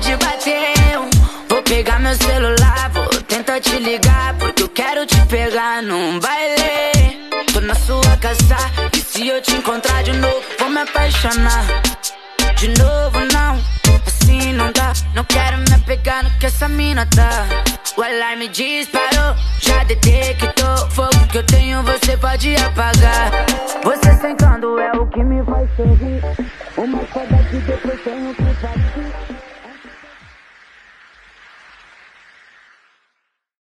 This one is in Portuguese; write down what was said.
saudade bateu. Vou pegar meu celular, vou tentar te ligar, porque eu quero te pegar num baile. Tô na sua casa e se eu te encontrar de novo, vou me apaixonar. De novo não, assim não dá. Não quero me apegar no que essa mina tá. O alarme disparou, já detectou. Fogo que eu tenho, você pode apagar. Você sentando é o que me faz sorrir. Uma foda que